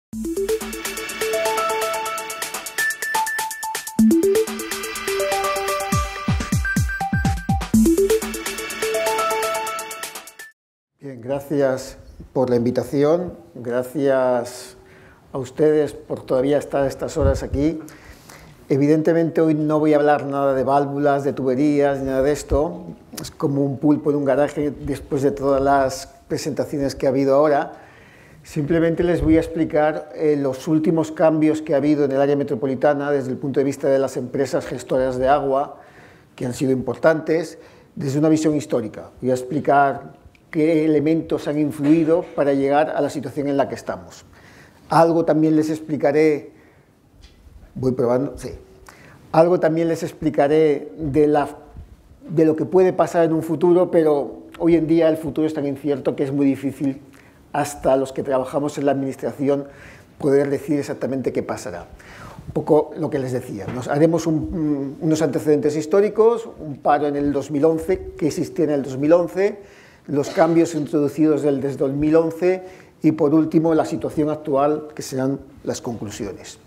Bien, gracias por la invitación, gracias a ustedes por todavía estar a estas horas aquí. Evidentemente hoy no voy a hablar nada de válvulas, de tuberías, ni nada de esto. Es como un pulpo en un garaje después de todas las presentaciones que ha habido ahora. Simplemente les voy a explicar los últimos cambios que ha habido en el área metropolitana desde el punto de vista de las empresas gestoras de agua, que han sido importantes, desde una visión histórica. Voy a explicar qué elementos han influido para llegar a la situación en la que estamos. Algo también les explicaré, voy probando, sí. Algo también les explicaré de lo que puede pasar en un futuro, pero hoy en día el futuro es tan incierto que es muy difícil, hasta los que trabajamos en la administración, poder decir exactamente qué pasará. Un poco lo que les decía, haremos unos antecedentes históricos, un paro en el 2011, que existía en el 2011, los cambios introducidos desde 2011 y, por último, la situación actual, que serán las conclusiones.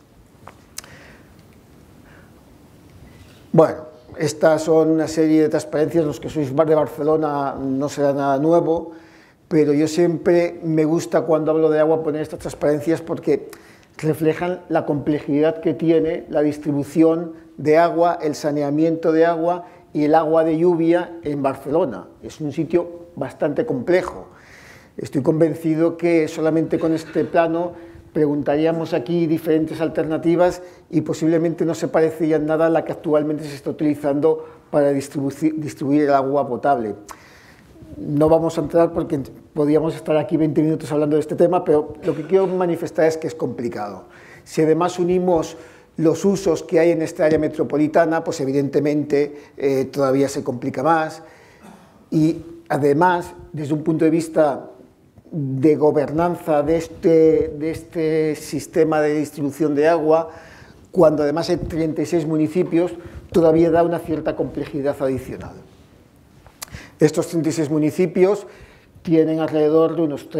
Bueno, estas son una serie de transparencias. Los que sois de Barcelona no será nada nuevo, pero yo siempre me gusta, cuando hablo de agua, poner estas transparencias porque reflejan la complejidad que tiene la distribución de agua, el saneamiento de agua y el agua de lluvia en Barcelona. Es un sitio bastante complejo. Estoy convencido que solamente con este plano preguntaríamos aquí diferentes alternativas y posiblemente no se parecería en nada a la que actualmente se está utilizando para distribuir el agua potable. No vamos a entrar porque podríamos estar aquí 20 minutos hablando de este tema, pero lo que quiero manifestar es que es complicado. Si además unimos los usos que hay en esta área metropolitana, pues evidentemente todavía se complica más. Y además, desde un punto de vista de gobernanza de este sistema de distribución de agua, cuando además hay 36 municipios, todavía da una cierta complejidad adicional. Estos 36 municipios tienen alrededor de unos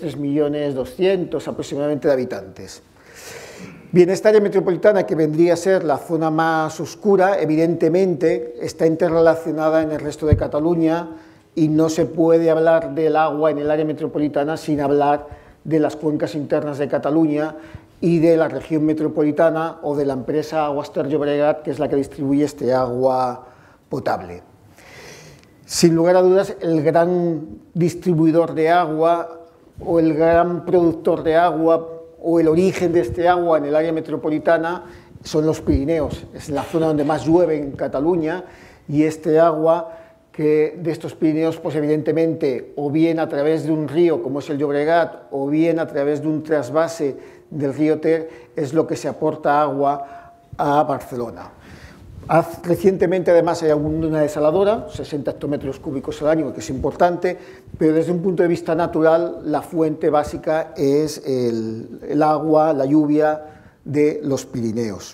3.200.000 aproximadamente de habitantes. Bien, esta área metropolitana, que vendría a ser la zona más oscura, evidentemente está interrelacionada en el resto de Cataluña y no se puede hablar del agua en el área metropolitana sin hablar de las cuencas internas de Cataluña y de la región metropolitana o de la empresa Aguas Ter Llobregat, que es la que distribuye este agua potable. Sin lugar a dudas, el gran distribuidor de agua o el gran productor de agua o el origen de este agua en el área metropolitana son los Pirineos. Es la zona donde más llueve en Cataluña y este agua de estos Pirineos, pues evidentemente, o bien a través de un río como es el Llobregat, o bien a través de un trasvase del río Ter, es lo que se aporta agua a Barcelona. Recientemente además hay una desaladora, 60 hectómetros cúbicos al año, que es importante, pero desde un punto de vista natural la fuente básica es el agua, la lluvia de los Pirineos.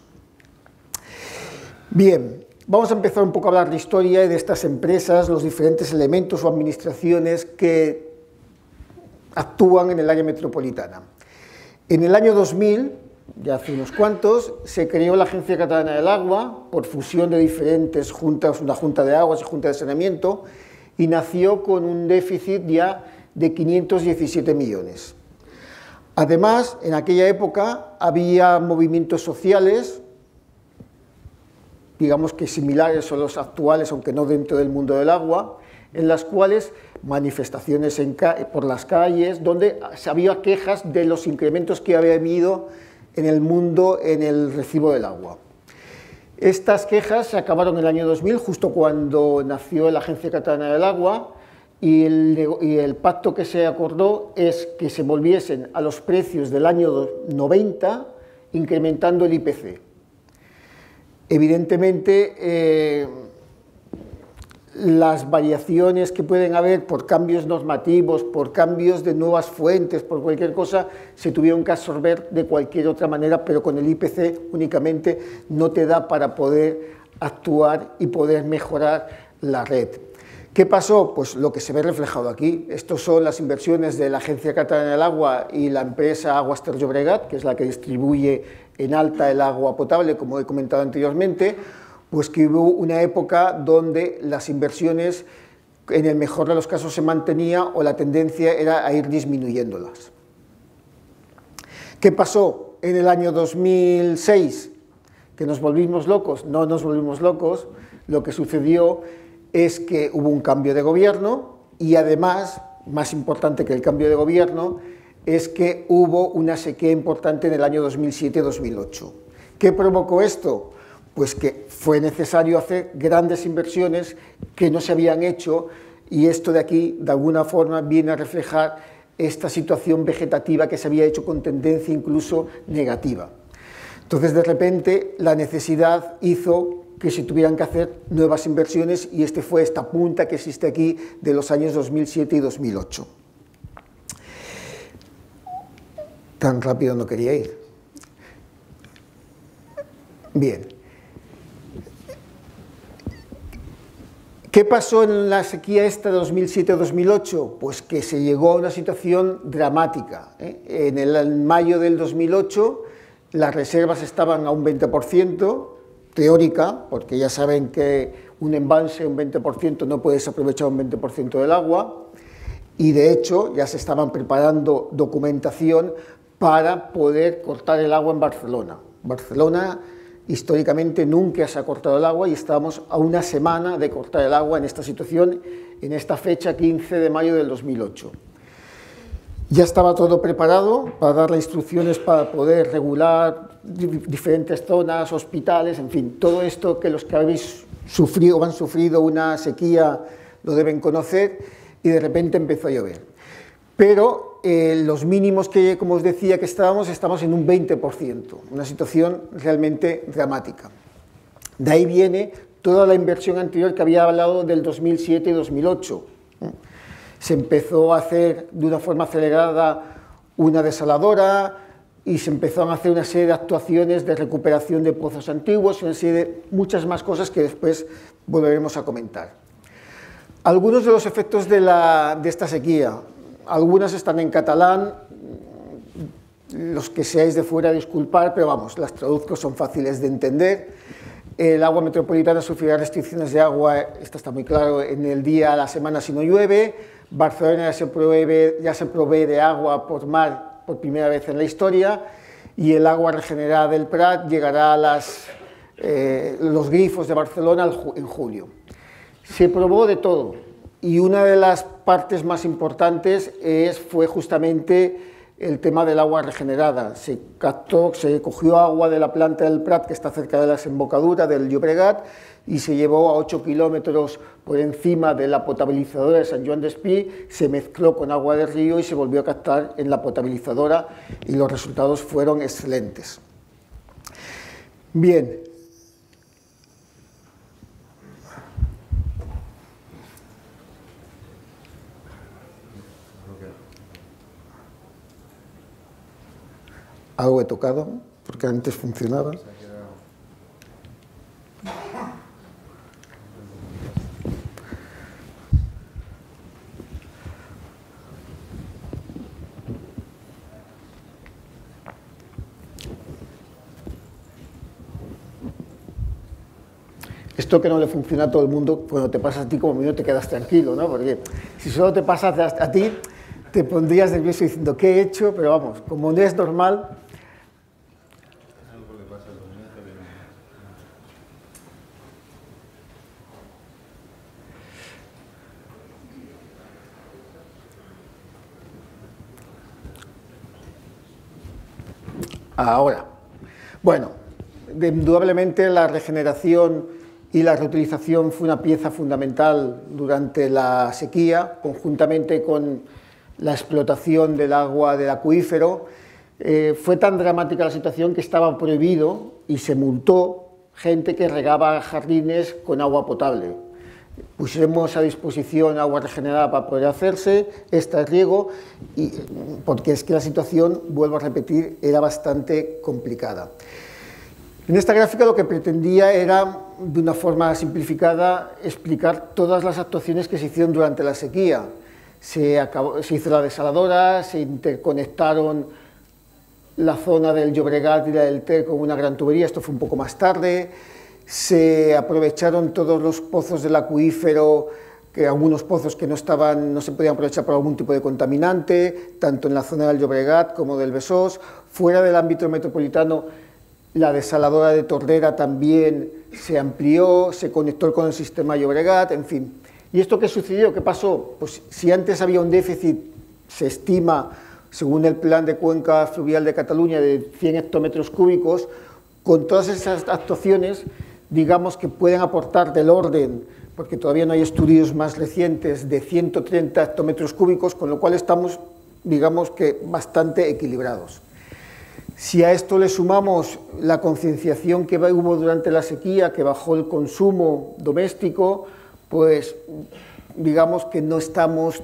Bien, vamos a empezar un poco a hablar de historia y de estas empresas, los diferentes elementos o administraciones que actúan en el área metropolitana. En el año 2000, ya hace unos cuantos, se creó la Agencia Catalana del Agua por fusión de diferentes juntas, una junta de aguas y junta de saneamiento, y nació con un déficit ya de 517 millones. Además, en aquella época había movimientos sociales, digamos que similares a los actuales, aunque no dentro del mundo del agua, en las cuales manifestaciones por las calles, donde había quejas de los incrementos que había habido en el mundo en el recibo del agua. Estas quejas se acabaron en el año 2000, justo cuando nació la Agencia Catalana del Agua, y el pacto que se acordó es que se volviesen a los precios del año 90, incrementando el IPC. Evidentemente, las variaciones que pueden haber por cambios normativos, por cambios de nuevas fuentes, por cualquier cosa, se tuvieron que absorber de cualquier otra manera, pero con el IPC únicamente no te da para poder actuar y poder mejorar la red. ¿Qué pasó? Pues lo que se ve reflejado aquí. Estos son las inversiones de la Agencia Catalana del Agua y la empresa Aguas Ter Llobregat, que es la que distribuye en alta el agua potable, como he comentado anteriormente, pues que hubo una época donde las inversiones, en el mejor de los casos, se mantenía o la tendencia era a ir disminuyéndolas. ¿Qué pasó en el año 2006? ¿Que nos volvimos locos? No nos volvimos locos. Lo que sucedió es que hubo un cambio de gobierno y además, más importante que el cambio de gobierno, es que hubo una sequía importante en el año 2007-2008. ¿Qué provocó esto? Pues que fue necesario hacer grandes inversiones que no se habían hecho, y esto de aquí, de alguna forma, viene a reflejar esta situación vegetativa que se había hecho con tendencia incluso negativa. Entonces, de repente, la necesidad hizo que se tuvieran que hacer nuevas inversiones, y fue esta punta que existe aquí de los años 2007 y 2008. Tan rápido no quería ir. Bien. ¿Qué pasó en la sequía esta de 2007-2008? Pues que se llegó a una situación dramática. En mayo del 2008 las reservas estaban a un 20%, teórica, porque ya saben que un embalse, un 20%, no puedes aprovechar un 20% del agua, y de hecho ya se estaban preparando documentación para poder cortar el agua en Barcelona. Barcelona históricamente nunca se ha cortado el agua y estábamos a una semana de cortar el agua en esta situación, en esta fecha 15 de mayo del 2008. Ya estaba todo preparado para dar las instrucciones para poder regular diferentes zonas, hospitales, en fin, todo esto que los que habéis sufrido o han sufrido una sequía lo deben conocer, y de repente empezó a llover. Pero los mínimos que, como os decía, que estamos en un 20%, una situación realmente dramática. De ahí viene toda la inversión anterior que había hablado del 2007 y 2008. Se empezó a hacer de una forma acelerada una desaladora y se empezaron a hacer una serie de actuaciones de recuperación de pozos antiguos, una serie de muchas más cosas que después volveremos a comentar. Algunos de los efectos de esta sequía, algunas están en catalán, los que seáis de fuera disculpar, pero vamos, las traduzco, son fáciles de entender. El agua metropolitana sufrirá restricciones de agua, esto está muy claro, en el día, a la semana si no llueve. Barcelona ya se provee de agua por mar por primera vez en la historia, y el agua regenerada del Prat llegará a los grifos de Barcelona en julio. Se probó de todo, y una de las partes más importantes fue justamente el tema del agua regenerada. Se cogió agua de la planta del Prat, que está cerca de la desembocadura del Llobregat, y se llevó a 8 kilómetros por encima de la potabilizadora de Sant Joan d'Espí, se mezcló con agua de río y se volvió a captar en la potabilizadora, y los resultados fueron excelentes. Bien. Algo he tocado, porque antes funcionaba. Esto que no le funciona a todo el mundo, cuando te pasa a ti, como a mí no te quedas tranquilo, ¿no? Porque si solo te pasa a ti, te pondrías nervioso diciendo, ¿qué he hecho? Pero vamos, como no es normal. Ahora, bueno, indudablemente la regeneración y la reutilización fue una pieza fundamental durante la sequía, conjuntamente con la explotación del agua del acuífero. Fue tan dramática la situación que estaba prohibido y se multó gente que regaba jardines con agua potable. Pusimos a disposición agua regenerada para poder hacerse este riego, porque es que la situación, vuelvo a repetir, era bastante complicada. En esta gráfica lo que pretendía era de una forma simplificada, explicar todas las actuaciones que se hicieron durante la sequía. Se hizo la desaladora, se interconectaron la zona del Llobregat y la del Ter con una gran tubería, esto fue un poco más tarde, se aprovecharon todos los pozos del acuífero, que algunos pozos que no se podían aprovechar por algún tipo de contaminante, tanto en la zona del Llobregat como del Besós. Fuera del ámbito metropolitano, la desaladora de Tordera también se amplió, se conectó con el sistema Llobregat, en fin. ¿Y esto qué sucedió? ¿Qué pasó? Pues si antes había un déficit, se estima, según el plan de cuenca fluvial de Cataluña, de 100 hectómetros cúbicos, con todas esas actuaciones, digamos que pueden aportar del orden, porque todavía no hay estudios más recientes, de 130 hectómetros cúbicos, con lo cual estamos, digamos que, bastante equilibrados. Si a esto le sumamos la concienciación que hubo durante la sequía, que bajó el consumo doméstico, pues digamos que no estamos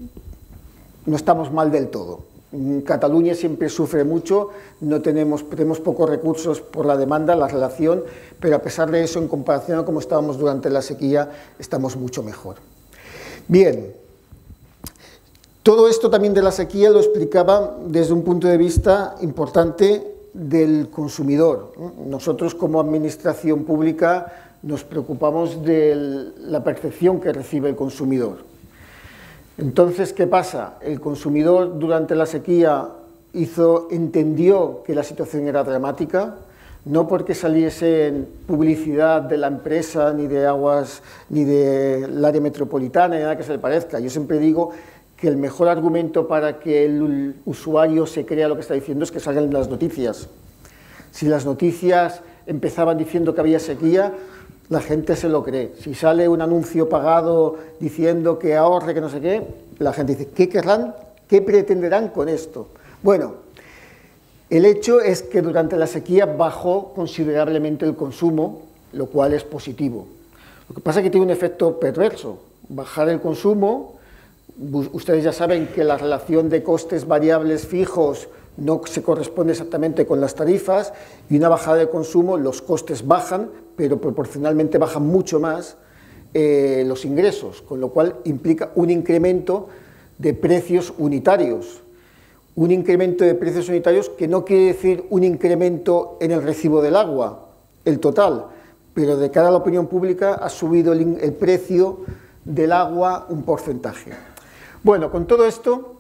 mal del todo. Cataluña siempre sufre mucho, tenemos pocos recursos por la demanda, la relación, pero a pesar de eso, en comparación a cómo estábamos durante la sequía, estamos mucho mejor. Bien, todo esto también de la sequía lo explicaba desde un punto de vista importante del consumidor. Nosotros, como administración pública, nos preocupamos de la percepción que recibe el consumidor. Entonces, ¿qué pasa? El consumidor durante la sequía entendió que la situación era dramática, no porque saliese en publicidad de la empresa, ni de aguas, ni del área metropolitana, ni nada que se le parezca. Yo siempre digo que el mejor argumento para que el usuario se crea lo que está diciendo es que salgan las noticias. Si las noticias empezaban diciendo que había sequía, la gente se lo cree. Si sale un anuncio pagado diciendo que ahorre, que no sé qué, la gente dice, ¿qué querrán? ¿Qué pretenderán con esto? Bueno, el hecho es que durante la sequía bajó considerablemente el consumo, lo cual es positivo. Lo que pasa es que tiene un efecto perverso. Bajar el consumo, ustedes ya saben que la relación de costes variables fijos no se corresponde exactamente con las tarifas, y una bajada de consumo, los costes bajan, pero proporcionalmente bajan mucho más los ingresos, con lo cual implica un incremento de precios unitarios. Un incremento de precios unitarios que no quiere decir un incremento en el recibo del agua, el total, pero de cara a la opinión pública ha subido el precio del agua un porcentaje. Bueno, con todo esto,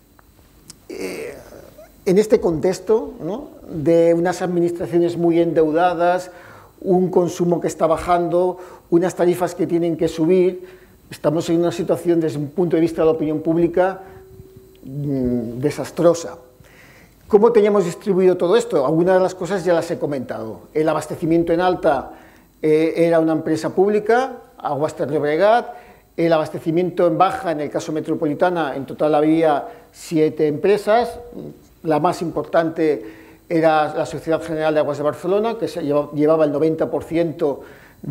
en este contexto, ¿no?, de unas administraciones muy endeudadas, un consumo que está bajando, unas tarifas que tienen que subir, estamos en una situación desde un punto de vista de la opinión pública desastrosa. ¿Cómo teníamos distribuido todo esto? Algunas de las cosas ya las he comentado. El abastecimiento en alta era una empresa pública, Aguas Ter Llobregat. El abastecimiento en baja, en el caso metropolitana, en total había 7 empresas. La más importante era la Sociedad General de Aguas de Barcelona, que llevaba el 90%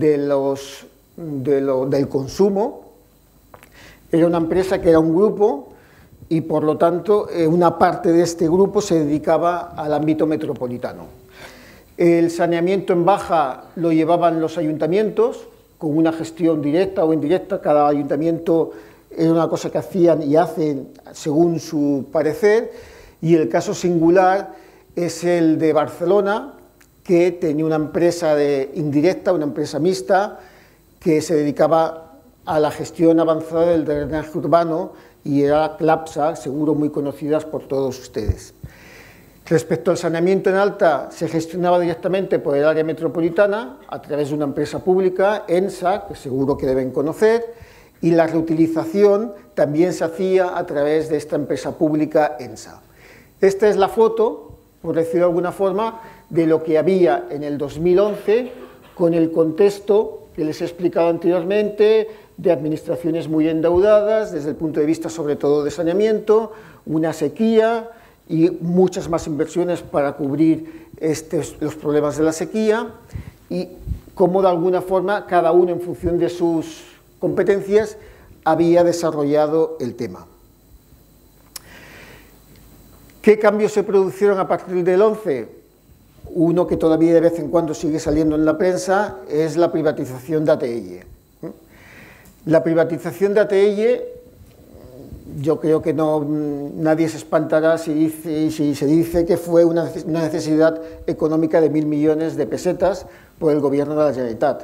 del consumo. Era una empresa que era un grupo y, por lo tanto, una parte de este grupo se dedicaba al ámbito metropolitano. El saneamiento en baja lo llevaban los ayuntamientos, con una gestión directa o indirecta. Cada ayuntamiento era una cosa que hacían y hacen según su parecer, y el caso singular es el de Barcelona, que tenía una empresa indirecta, una empresa mixta, que se dedicaba a la gestión avanzada del drenaje urbano, y era CLAPSA, seguro muy conocidas por todos ustedes. Respecto al saneamiento en alta, se gestionaba directamente por el área metropolitana, a través de una empresa pública, ENSA, que seguro que deben conocer, y la reutilización también se hacía a través de esta empresa pública ENSA. Esta es la foto, por decirlo de alguna forma, de lo que había en el 2011, con el contexto que les he explicado anteriormente, de administraciones muy endeudadas, desde el punto de vista sobre todo de saneamiento, una sequía y muchas más inversiones para cubrir los problemas de la sequía, y cómo de alguna forma cada uno, en función de sus competencias, había desarrollado el tema. ¿Qué cambios se produjeron a partir del 11? Uno que todavía de vez en cuando sigue saliendo en la prensa es la privatización de ATL. La privatización de ATL, yo creo que nadie se espantará si se dice que fue una necesidad económica de 1.000 millones de pesetas por el gobierno de la Generalitat.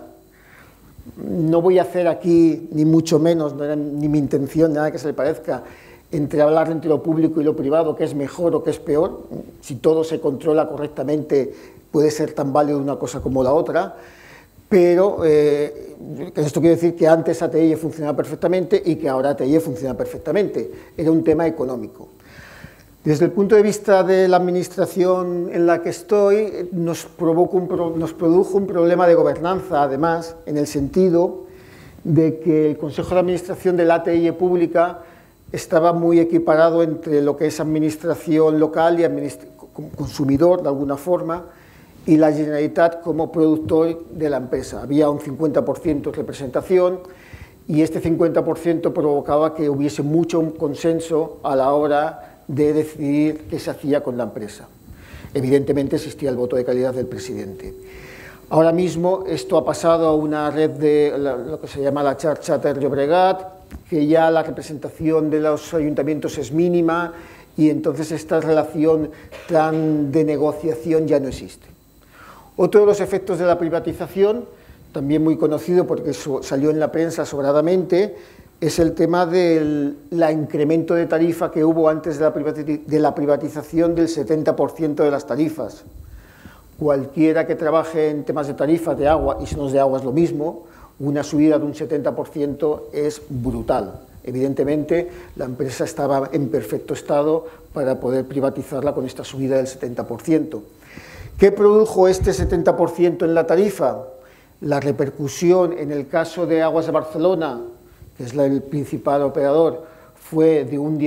No voy a hacer aquí, ni mucho menos, no era ni mi intención, nada que se le parezca, hablar entre lo público y lo privado, qué es mejor o qué es peor. Si todo se controla correctamente, puede ser tan válido una cosa como la otra, pero esto quiere decir que antes ATL funcionaba perfectamente y que ahora ATL funciona perfectamente. Era un tema económico. Desde el punto de vista de la administración en la que estoy, nos produjo un problema de gobernanza, además, en el sentido de que el Consejo de Administración de la ATL pública estaba muy equiparado entre lo que es administración local y consumidor, de alguna forma, y la Generalitat como productor de la empresa. Había un 50% de representación y este 50% provocaba que hubiese mucho consenso a la hora de decidir qué se hacía con la empresa. Evidentemente existía el voto de calidad del presidente. Ahora mismo esto ha pasado a una red de lo que se llama la Xarxa Ter Llobregat, que ya la representación de los ayuntamientos es mínima y entonces esta relación tan de negociación ya no existe. Otro de los efectos de la privatización, también muy conocido porque salió en la prensa sobradamente, es el tema del incremento de tarifa que hubo antes de la privatización del 70% de las tarifas. Cualquiera que trabaje en temas de tarifas de agua, y si no es de agua es lo mismo, una subida de un 70% es brutal. Evidentemente, la empresa estaba en perfecto estado para poder privatizarla con esta subida del 70%. ¿Qué produjo este 70% en la tarifa? La repercusión en el caso de Aguas de Barcelona, que es el principal operador, fue de un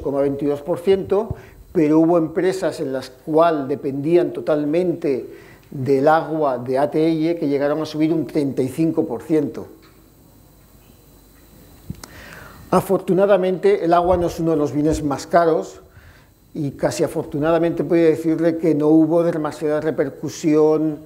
18,22%, pero hubo empresas en las cuales dependían totalmente del agua de ATL que llegaron a subir un 35%. Afortunadamente, el agua no es uno de los bienes más caros y casi afortunadamente puedo decirle que no hubo demasiada repercusión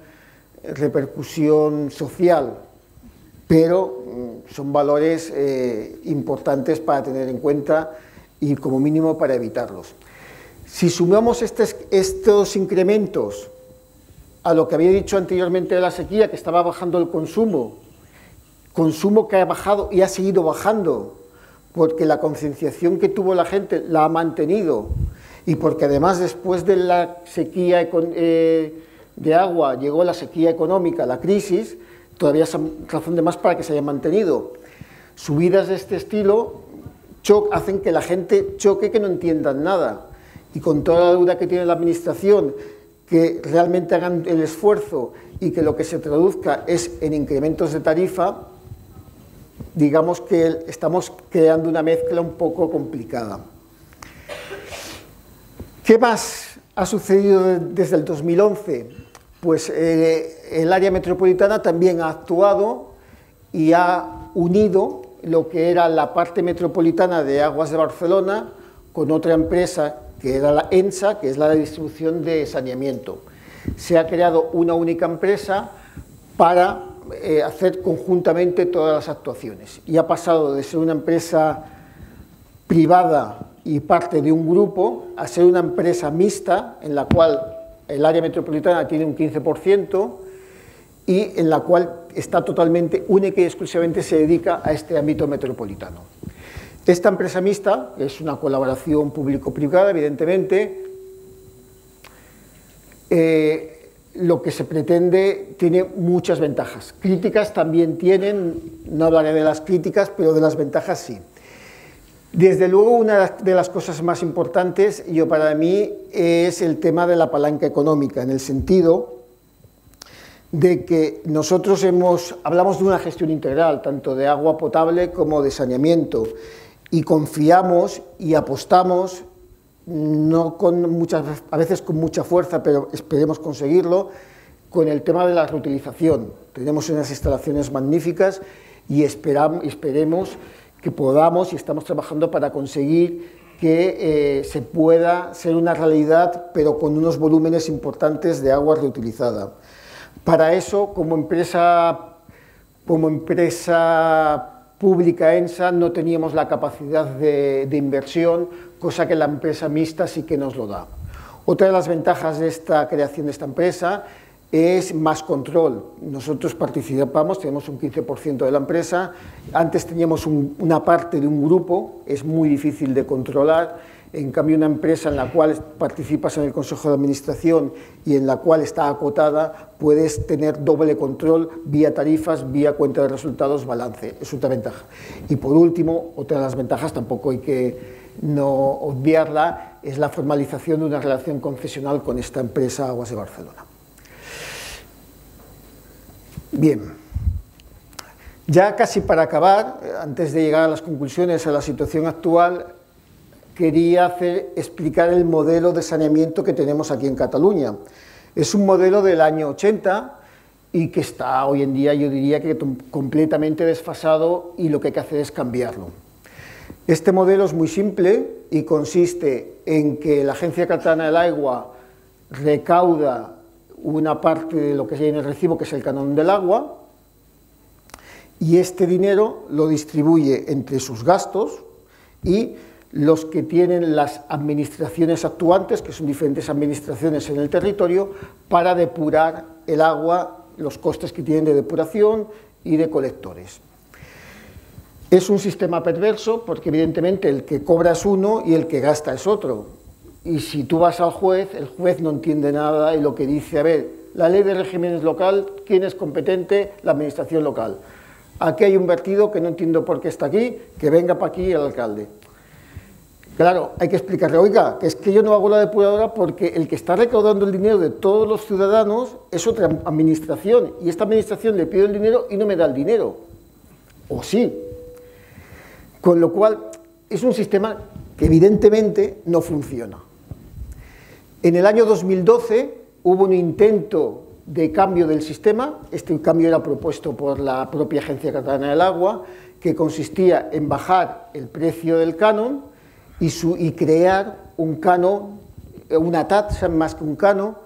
social, pero son valores importantes para tener en cuenta y como mínimo para evitarlos. Si sumamos estos incrementos a lo que había dicho anteriormente de la sequía, que estaba bajando el consumo que ha bajado y ha seguido bajando, porque la concienciación que tuvo la gente la ha mantenido y porque además después de la sequía de agua llegó la sequía económica, la crisis, todavía es razón de más para que se haya mantenido. Subidas de este estilo hacen que la gente choque, que no entiendan nada, y con toda la deuda que tiene la administración, que realmente hagan el esfuerzo y que lo que se traduzca es en incrementos de tarifa, digamos que estamos creando una mezcla un poco complicada. ¿Qué más ha sucedido desde el 2011? Pues el área metropolitana también ha actuado y ha unido lo que era la parte metropolitana de Aguas de Barcelona con otra empresa que era la ENSA, que es la de distribución de saneamiento. Se ha creado una única empresa para hacer conjuntamente todas las actuaciones y ha pasado de ser una empresa privada y parte de un grupo a ser una empresa mixta en la cual el área metropolitana tiene un 15% y en la cual está totalmente, única y exclusivamente se dedica a este ámbito metropolitano. Esta empresa mixta, que es una colaboración público-privada, evidentemente, lo que se pretende tiene muchas ventajas. Críticas también tienen, no hablaré de las críticas, pero de las ventajas sí. Desde luego, una de las cosas más importantes, para mí, es el tema de la palanca económica, en el sentido de que nosotros hablamos de una gestión integral, tanto de agua potable como de saneamiento, y confiamos y apostamos, a veces con mucha fuerza, pero esperemos conseguirlo, con el tema de la reutilización. Tenemos unas instalaciones magníficas y esperemos que podamos, y estamos trabajando para conseguir que se pueda ser una realidad, pero con unos volúmenes importantes de agua reutilizada. Para eso, como empresa pública ENSA, no teníamos la capacidad de inversión, cosa que la empresa mixta sí que nos lo da. Otra de las ventajas de esta creación de esta empresa es más control. Nosotros participamos, tenemos un 15% de la empresa, antes teníamos una parte de un grupo, es muy difícil de controlar, en cambio una empresa en la cual participas en el Consejo de Administración y en la cual está acotada, puedes tener doble control vía tarifas, vía cuenta de resultados, balance, es otra ventaja. Y por último, otra de las ventajas, tampoco hay que no obviarla, es la formalización de una relación concesional con esta empresa Aguas de Barcelona. Bien, ya casi para acabar, antes de llegar a las conclusiones a la situación actual, quería explicar el modelo de saneamiento que tenemos aquí en Cataluña. Es un modelo del año 80 y que está hoy en día, yo diría que completamente desfasado, y lo que hay que hacer es cambiarlo. Este modelo es muy simple y consiste en que la Agencia Catalana del Agua recauda una parte de lo que hay en el recibo, que es el canon del agua, y este dinero lo distribuye entre sus gastos y los que tienen las administraciones actuantes, que son diferentes administraciones en el territorio, para depurar el agua, los costes que tienen de depuración y de colectores. Es un sistema perverso porque evidentemente el que cobra es uno y el que gasta es otro. Y si tú vas al juez, el juez no entiende nada y lo que dice, a ver, la ley de regímenes local, ¿quién es competente? La administración local. Aquí hay un vertido que no entiendo por qué está aquí, que venga para aquí el alcalde. Claro, hay que explicarle, oiga, que es que yo no hago la depuradora porque el que está recaudando el dinero de todos los ciudadanos es otra administración, y esta administración le pide el dinero y no me da el dinero. O sí. Con lo cual, es un sistema que evidentemente no funciona. En el año 2012 hubo un intento de cambio del sistema. Este cambio era propuesto por la propia Agencia Catalana del Agua, que consistía en bajar el precio del canon y crear un canon, una tasa más que un canon,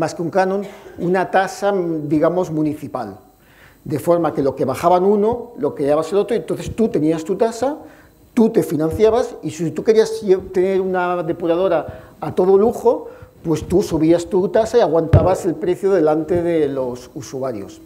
una tasa, digamos, municipal. De forma que lo que bajaban uno, lo que llevabas el otro, y entonces tú tenías tu tasa, tú te financiabas, y si tú querías tener una depuradora a todo lujo, pues tú subías tu tasa y aguantabas el precio delante de los usuarios.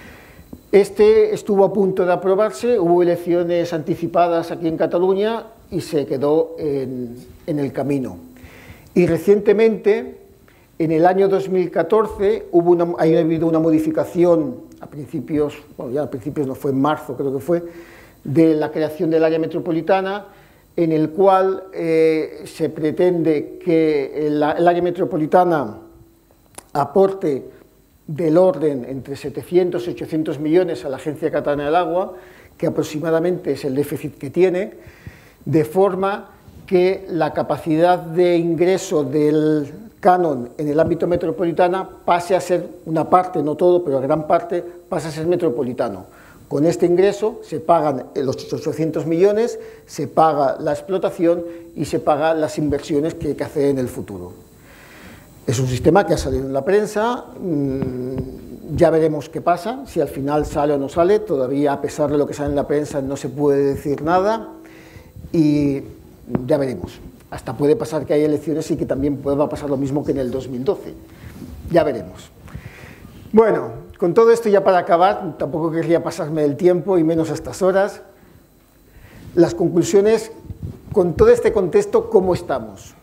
Este estuvo a punto de aprobarse, hubo elecciones anticipadas aquí en Cataluña y se quedó en el camino. Y recientemente, en el año 2014, ha habido una modificación a principios, bueno, ya a principios no, fue en marzo creo que fue, de la creación del área metropolitana, en el cual se pretende que el área metropolitana aporte del orden entre 700 y 800 millones a la Agencia Catalana del Agua, que aproximadamente es el déficit que tiene, de forma que la capacidad de ingreso del canon en el ámbito metropolitano pase a ser una parte, no todo, pero gran parte, pasa a ser metropolitano. Con este ingreso se pagan los 800 millones, se paga la explotación y se pagan las inversiones que hay que hacer en el futuro. Es un sistema que ha salido en la prensa, ya veremos qué pasa, si al final sale o no sale, todavía a pesar de lo que sale en la prensa no se puede decir nada y ya veremos. Hasta puede pasar que haya elecciones y que también pueda pasar lo mismo que en el 2012, ya veremos. Bueno, con todo esto ya para acabar, tampoco querría pasarme del tiempo y menos a estas horas, las conclusiones, con todo este contexto, ¿cómo estamos?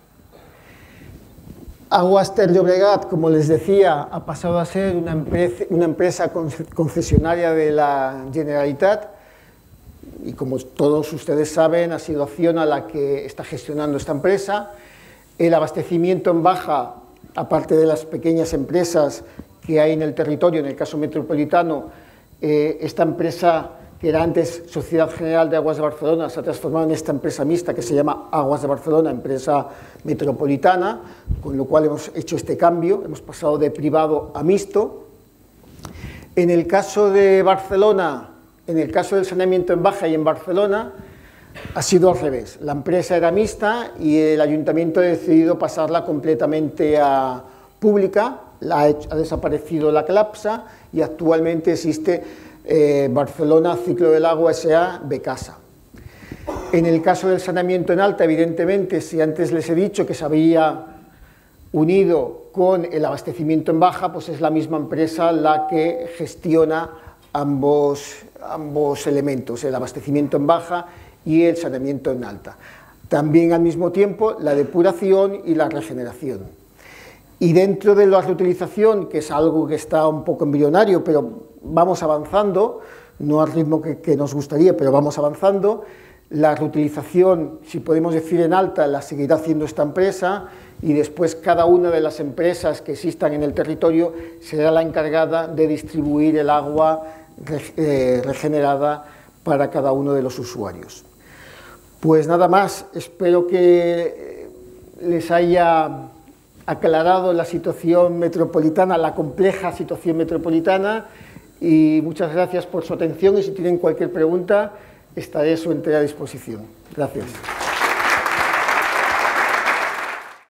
Aguas Ter Llobregat, como les decía, ha pasado a ser una empresa concesionaria de la Generalitat y como todos ustedes saben, ha sido Acciona la que está gestionando esta empresa. El abastecimiento en baja, aparte de las pequeñas empresas que hay en el territorio, en el caso metropolitano, esta empresa que era antes Sociedad General de Aguas de Barcelona, se ha transformado en esta empresa mixta que se llama Aguas de Barcelona, empresa metropolitana, con lo cual hemos hecho este cambio, hemos pasado de privado a mixto. En el caso de Barcelona, en el caso del saneamiento en baja y en Barcelona, Ha sido al revés. La empresa era mixta y el ayuntamiento ha decidido pasarla completamente a pública, ha desaparecido la CLAPSA y actualmente existe Barcelona Ciclo del Agua S.A. Becasa. En el caso del saneamiento en alta, evidentemente, si antes les he dicho que se había unido con el abastecimiento en baja, pues es la misma empresa la que gestiona ambos elementos, el abastecimiento en baja y el saneamiento en alta. También al mismo tiempo la depuración y la regeneración. Y dentro de la reutilización, que es algo que está un poco embrionario, pero vamos avanzando, no al ritmo que nos gustaría, pero vamos avanzando, la reutilización, si podemos decir en alta, la seguirá haciendo esta empresa y después cada una de las empresas que existan en el territorio será la encargada de distribuir el agua regenerada para cada uno de los usuarios. Pues nada más, espero que les haya aclarado la situación metropolitana, la compleja situación metropolitana, y muchas gracias por su atención y si tienen cualquier pregunta estaré a su entera disposición. Gracias.